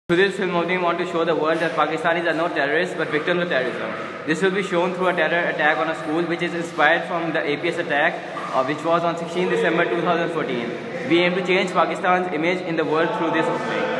Through this film, we want to show the world that Pakistanis are not terrorists but victims of terrorism. This will be shown through a terror attack on a school which is inspired from the APS attack which was on 16 December 2014. We aim to change Pakistan's image in the world through this film.